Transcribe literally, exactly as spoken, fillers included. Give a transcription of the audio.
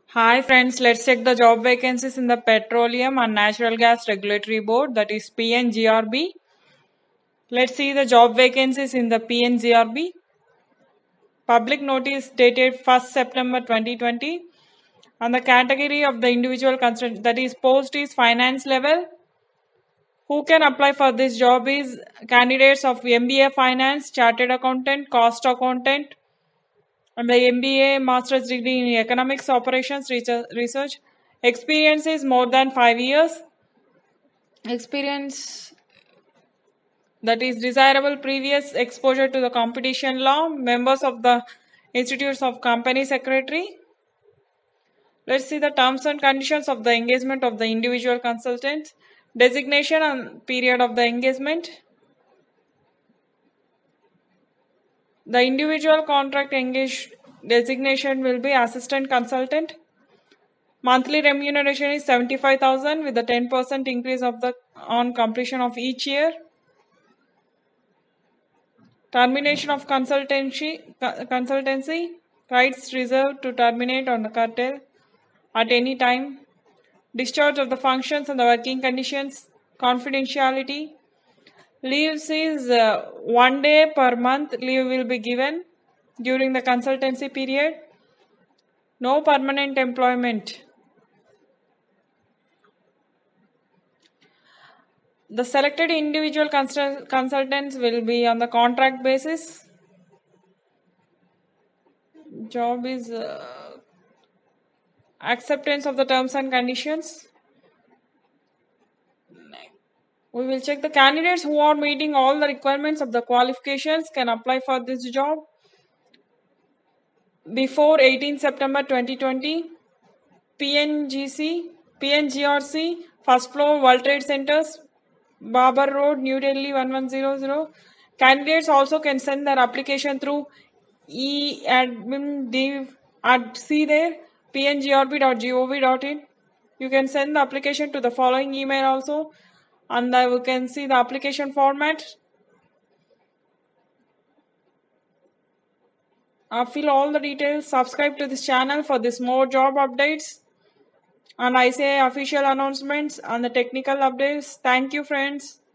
Hi friends, let's check the job vacancies in the Petroleum and Natural Gas Regulatory Board, that is P N G R B. Let's see the job vacancies in the P N G R B. Public notice dated first September twenty twenty, and the category of the individual concerned, that is post is finance level. Who can apply for this job is candidates of M B A Finance, Chartered Accountant, Cost Accountant, and the M B A Master's degree in Economics Operations Research. Experience is more than five years. Experience that is desirable previous exposure to the competition law, members of the Institutes of Company Secretary. Let's see the terms and conditions of the engagement of the individual consultant, designation and period of the engagement. The individual contract engaged designation will be assistant consultant. Monthly remuneration is seventy-five thousand with a ten percent increase of the on completion of each year. Termination of consultancy consultancy rights reserved to terminate on the cartel at any time. Discharge of the functions and the working conditions, confidentiality. Leaves is uh, one day per month leave will be given during the consultancy period. No permanent employment. The selected individual consult consultants will be on the contract basis. Job is uh, acceptance of the terms and conditions. We will check the candidates who are meeting all the requirements of the qualifications can apply for this job before eighteenth September twenty twenty. P N G C, P N G R C, first floor World Trade Centers, Babar Road, New Delhi one one zero zero. Candidates also can send their application through e-admin div at see there p n g r b dot gov dot in. You can send the application to the following email also, and uh, you can see the application format. Uh, fill all the details. Subscribe to this channel for this more job updates and I C A I official announcements and the technical updates. Thank you, friends.